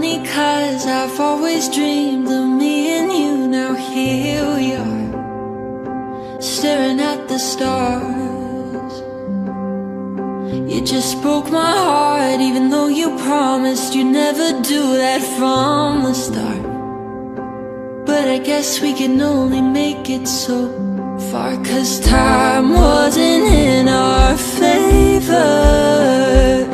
funny, 'cause I've always dreamed of me and you. Now here we are, staring at the stars. You just broke my heart, even though you promised you'd never do that from the start. But I guess we can only make it so far, 'cause time wasn't in our favor.